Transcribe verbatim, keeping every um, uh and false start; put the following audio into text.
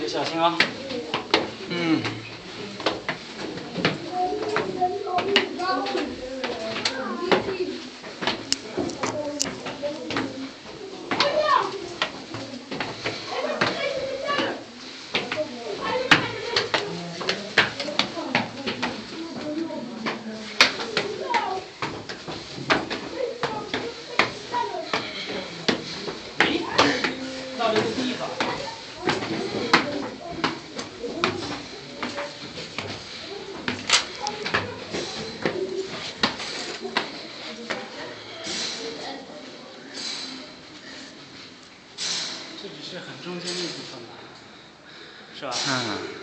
得小心啊。嗯。到这个地方。这只是很中间的一部分吧，是吧？嗯。